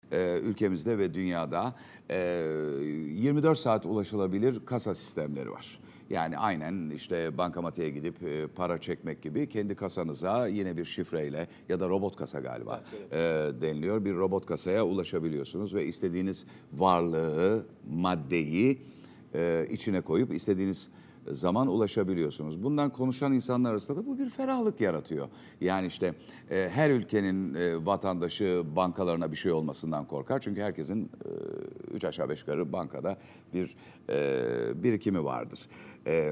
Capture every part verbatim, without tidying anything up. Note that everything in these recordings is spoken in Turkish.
e, ülkemizde ve dünyada e, yirmi dört saat ulaşılabilir kasa sistemleri var. Yani aynen işte bankamatiğe gidip e, para çekmek gibi kendi kasanıza yine bir şifreyle ya da robot kasa galiba e, deniliyor. Bir robot kasaya ulaşabiliyorsunuz ve istediğiniz varlığı, maddeyi e, içine koyup istediğiniz zaman ulaşabiliyorsunuz. Bundan konuşan insanlar arasında da bu bir ferahlık yaratıyor. Yani işte e, her ülkenin e, vatandaşı bankalarına bir şey olmasından korkar. Çünkü herkesin e, üç aşağı beş yukarı bankada bir e, birikimi vardır. E,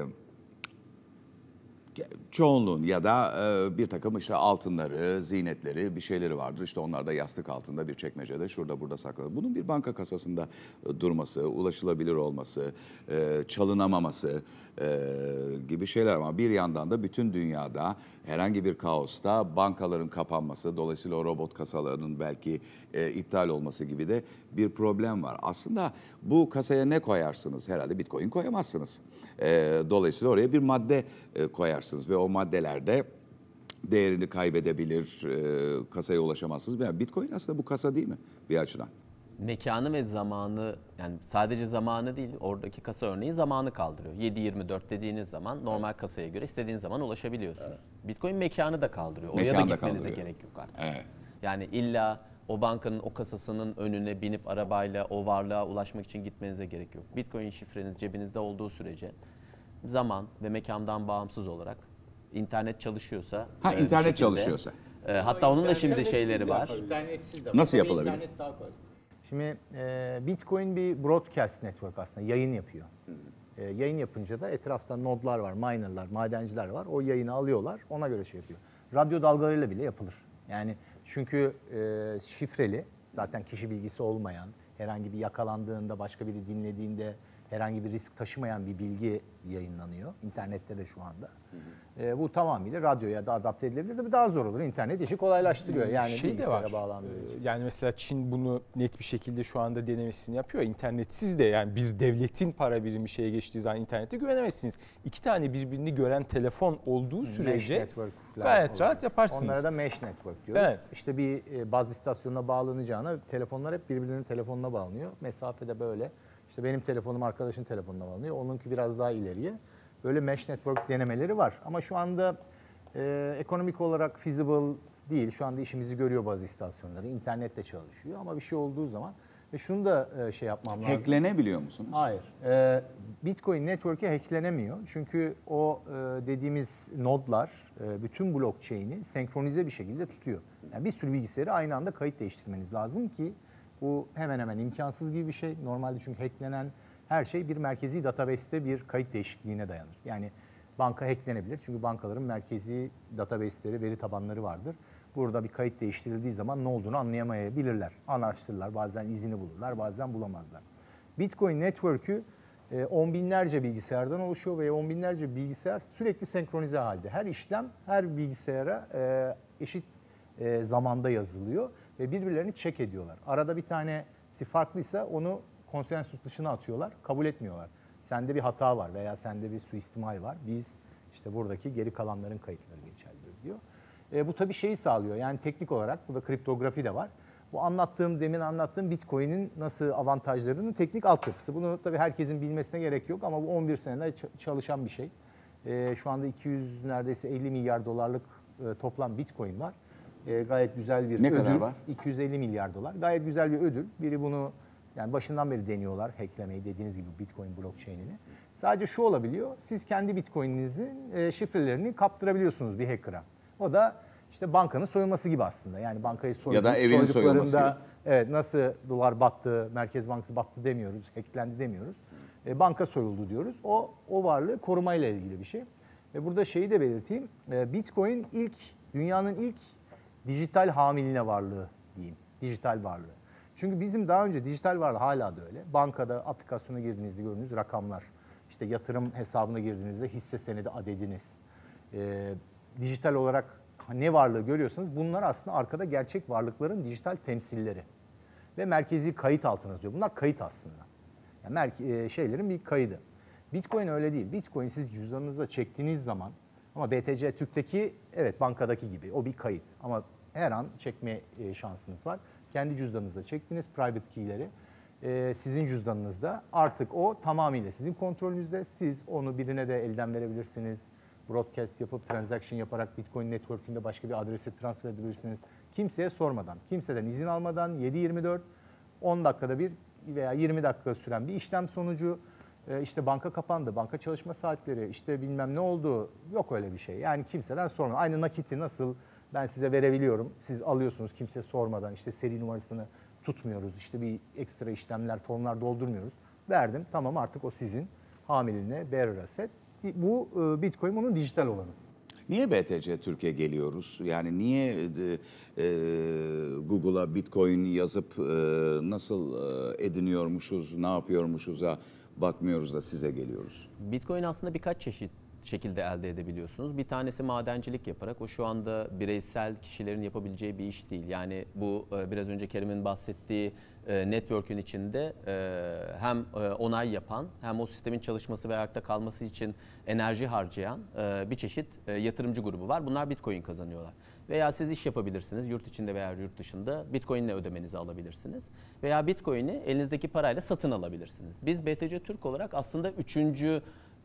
Çoğunluğun ya da e, bir takım işte altınları, zinetleri, bir şeyleri vardır. İşte onlar da yastık altında bir çekmecede şurada burada saklı. Bunun bir banka kasasında e, durması, ulaşılabilir olması, e, çalınamaması e, gibi şeyler. Ama bir yandan da bütün dünyada herhangi bir kaosta bankaların kapanması, dolayısıyla o robot kasalarının belki e, iptal olması gibi de bir problem var. Aslında bu kasaya ne koyarsınız? Herhalde Bitcoin koyamazsınız. E, dolayısıyla oraya bir madde e, koyarsınız ve o maddelerde değerini kaybedebilir, e, kasaya ulaşamazsınız. Yani Bitcoin aslında bu kasa değil mi bir açıdan? Mekanı ve zamanı, yani sadece zamanı değil, oradaki kasa örneği zamanı kaldırıyor. yedi yirmi dört dediğiniz zaman normal kasaya göre istediğiniz zaman ulaşabiliyorsunuz. Evet. Bitcoin mekanı da kaldırıyor. Oraya Mekanı da da gitmenize kaldırıyor. gerek yok artık. Evet. Yani illa o bankanın o kasasının önüne binip arabayla o varlığa ulaşmak için gitmenize gerek yok. Bitcoin şifreniz cebinizde olduğu sürece zaman ve mekandan bağımsız olarak internet çalışıyorsa... Ha e, internet şekilde, çalışıyorsa. E, hatta onun da şimdi İnternetsiz şeyleri de var. yapar, İnternetsiz de. Nasıl Tabii yapılabilir? İnternet daha kolay. Şimdi e, Bitcoin bir broadcast network aslında, yayın yapıyor. E, yayın yapınca da etrafta nodlar var, minerlar, madenciler var. O yayını alıyorlar, ona göre şey yapıyor. Radyo dalgalarıyla bile yapılır. Yani çünkü e, şifreli, zaten kişi bilgisi olmayan, herhangi bir yakalandığında, başka biri dinlediğinde herhangi bir risk taşımayan bir bilgi yayınlanıyor. İnternette de şu anda. Hı hı. E, bu tamamıyla radyoya da adapte edilebilir. Tabii daha zor olur. İnternet işi kolaylaştırıyor. Yani şey bilgisayara bağlandığı için. Yani mesela Çin bunu net bir şekilde şu anda denemesini yapıyor. İnternetsiz de, yani bir devletin para birimi şeye geçtiği zaman internete güvenemezsiniz. İki tane birbirini gören telefon olduğu sürece gayet rahat yaparsınız. Onlara da mesh network diyor. Evet. İşte bir baz istasyonuna bağlanacağına telefonlar hep birbirinin telefonuna bağlanıyor. Mesafede böyle. İşte benim telefonum arkadaşın telefonuna bağlanıyor. Onunki biraz daha ileriye. Böyle mesh network denemeleri var. Ama şu anda e, ekonomik olarak feasible değil. Şu anda işimizi görüyor bazı istasyonları. İnternetle çalışıyor ama bir şey olduğu zaman ve şunu da e, şey yapmam lazım. Hacklenebiliyor musunuz? Hayır. E, Bitcoin network'e hacklenemiyor. Çünkü o e, dediğimiz nodlar e, bütün blockchain'i senkronize bir şekilde tutuyor. Yani bir sürü bilgisayarı aynı anda kayıt değiştirmeniz lazım ki bu hemen hemen imkansız gibi bir şey. Normalde çünkü hacklenen her şey bir merkezi database'te bir kayıt değişikliğine dayanır. Yani banka hacklenebilir çünkü bankaların merkezi database'leri, veri tabanları vardır. Burada bir kayıt değiştirildiği zaman ne olduğunu anlayamayabilirler. Araştırırlar, bazen izini bulurlar, bazen bulamazlar. Bitcoin Network'ü on binlerce bilgisayardan oluşuyor ve on binlerce bilgisayar sürekli senkronize halde. Her işlem her bilgisayara eşit zamanda yazılıyor ve birbirlerini check ediyorlar. Arada bir tanesi farklıysa onu konsensus dışına atıyorlar, kabul etmiyorlar. Sende bir hata var veya sende bir suistimal var. Biz işte buradaki geri kalanların kayıtları geçerlidir diyor. E, bu tabii şeyi sağlıyor. Yani teknik olarak burada kriptografi de var. Bu anlattığım, demin anlattığım Bitcoin'in nasıl avantajlarının teknik altyapısı. Bunu tabii herkesin bilmesine gerek yok ama bu on bir senedir çalışan bir şey. E, şu anda iki yüz neredeyse elli milyar dolarlık e, toplam Bitcoin var. E, gayet güzel bir ne ödül. Ne kadar var? iki yüz elli milyar dolar. Gayet güzel bir ödül. Biri bunu yani başından beri deniyorlar hacklemeyi, dediğiniz gibi Bitcoin blockchain'ini. Sadece şu olabiliyor. Siz kendi Bitcoin'inizin e, şifrelerini kaptırabiliyorsunuz bir hacker'a. O da işte bankanın soyulması gibi aslında. Yani bankayı soyduk, ya da evinin soyulması gibi. Evet, nasıl dolar battı, Merkez Bankası battı demiyoruz, hacklendi demiyoruz. E, banka soyuldu diyoruz. O o varlığı korumayla ilgili bir şey. Ve burada şeyi de belirteyim. E, Bitcoin ilk dünyanın ilk dijital hamiline varlığı diyeyim. Dijital varlığı. Çünkü bizim daha önce dijital varlığı hala da öyle. Bankada aplikasyona girdiğinizde gördüğünüz rakamlar, işte yatırım hesabına girdiğinizde hisse senedi adediniz, e, dijital olarak ne varlığı görüyorsanız bunlar aslında arkada gerçek varlıkların dijital temsilleri ve merkezi kayıt altına yazıyor. Bunlar kayıt aslında. Yani merke, şeylerin bir kaydı. Bitcoin öyle değil. Bitcoin siz cüzdanınıza çektiğiniz zaman, ama B T C Türk'teki evet bankadaki gibi o bir kayıt ama her an çekme şansınız var. kendi cüzdanınıza çektiniz private key'leri. E, sizin cüzdanınızda artık o tamamıyla sizin kontrolünüzde. Siz onu birine de elden verebilirsiniz. Broadcast yapıp transaction yaparak Bitcoin network'ünde başka bir adrese transfer edebilirsiniz. Kimseye sormadan, kimseden izin almadan yedi yirmi dört on dakikada bir veya yirmi dakika süren bir işlem sonucu e, işte banka kapandı, banka çalışma saatleri, işte bilmem ne oldu, yok öyle bir şey. Yani kimseden sormadan. Aynı nakiti nasıl ben size verebiliyorum, siz alıyorsunuz kimseye sormadan, işte seri numarasını tutmuyoruz, işte bir ekstra işlemler, formlar doldurmuyoruz. Verdim, tamam artık o sizin hamiline bearer asset. Bu e, Bitcoin bunun dijital olanı. Niye B T C Türkiye geliyoruz? Yani niye e, e, Google'a Bitcoin yazıp e, nasıl e, ediniyormuşuz, ne yapıyormuşuz'a bakmıyoruz da size geliyoruz? Bitcoin aslında birkaç çeşit şekilde elde edebiliyorsunuz. Bir tanesi madencilik yaparak, o şu anda bireysel kişilerin yapabileceği bir iş değil. Yani bu biraz önce Kerim'in bahsettiği network'ün içinde hem onay yapan hem o sistemin çalışması ve ayakta kalması için enerji harcayan bir çeşit yatırımcı grubu var. Bunlar Bitcoin kazanıyorlar. Veya siz iş yapabilirsiniz yurt içinde veya yurt dışında, Bitcoin'le ödemenizi alabilirsiniz. Veya Bitcoin'i elinizdeki parayla satın alabilirsiniz. Biz B T C Türk olarak aslında üçüncü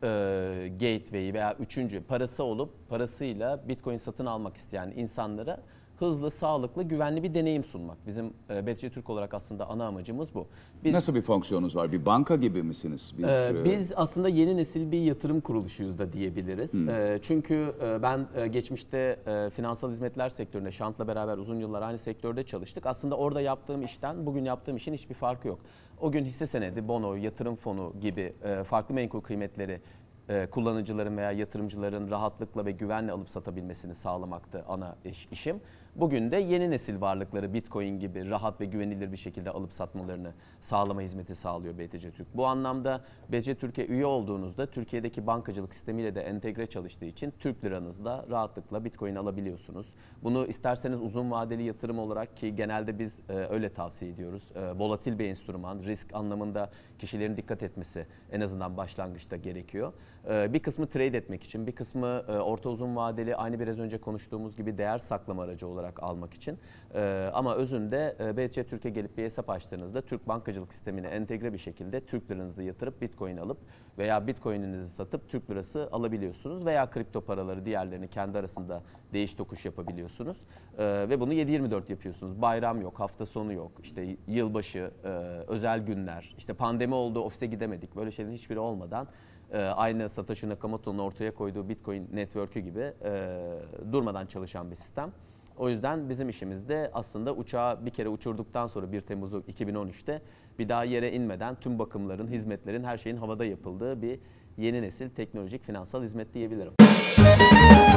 gateway'i veya üçüncü parası olup parasıyla Bitcoin satın almak isteyen insanlara hızlı, sağlıklı, güvenli bir deneyim sunmak. Bizim B T C Türk olarak aslında ana amacımız bu. Biz, Nasıl bir fonksiyonunuz var? Bir banka gibi misiniz? Bir, e, biz aslında yeni nesil bir yatırım kuruluşuyuz da diyebiliriz. Hmm. E, çünkü e, ben e, geçmişte e, finansal hizmetler sektöründe, Şant'la beraber uzun yıllar aynı sektörde çalıştık. Aslında orada yaptığım işten bugün yaptığım işin hiçbir farkı yok. O gün hisse senedi, bono, yatırım fonu gibi e, farklı menkul kıymetleri e, kullanıcıların veya yatırımcıların rahatlıkla ve güvenle alıp satabilmesini sağlamaktı ana iş, işim. Bugün de yeni nesil varlıkları Bitcoin gibi rahat ve güvenilir bir şekilde alıp satmalarını sağlama hizmeti sağlıyor B T C Türk. Bu anlamda B T C Türkiye üye olduğunuzda Türkiye'deki bankacılık sistemiyle de entegre çalıştığı için Türk liranızla rahatlıkla Bitcoin alabiliyorsunuz. Bunu isterseniz uzun vadeli yatırım olarak, ki genelde biz e, öyle tavsiye ediyoruz. E, volatil bir enstrüman, risk anlamında kişilerin dikkat etmesi en azından başlangıçta gerekiyor. E, bir kısmı trade etmek için, bir kısmı e, orta uzun vadeli, aynı biraz önce konuştuğumuz gibi değer saklama aracı olarak almak için. Ee, ama özünde e, B T C Türkiye gelip bir hesap açtığınızda Türk bankacılık sistemine entegre bir şekilde Türk liranızı yatırıp Bitcoin alıp veya Bitcoin'inizi satıp Türk lirası alabiliyorsunuz veya kripto paraları diğerlerini kendi arasında değiş tokuş yapabiliyorsunuz. Ee, ve bunu yedi yirmi dört yapıyorsunuz. Bayram yok, hafta sonu yok, işte yılbaşı, e, özel günler, işte pandemi oldu, ofise gidemedik. Böyle şeylerin hiçbiri olmadan e, aynı Satoshi Nakamoto'nun ortaya koyduğu Bitcoin network'ü gibi e, durmadan çalışan bir sistem. O yüzden bizim işimiz de aslında uçağı bir kere uçurduktan sonra bir Temmuz iki bin on üçte bir daha yere inmeden tüm bakımların, hizmetlerin, her şeyin havada yapıldığı bir yeni nesil teknolojik finansal hizmet diyebilirim.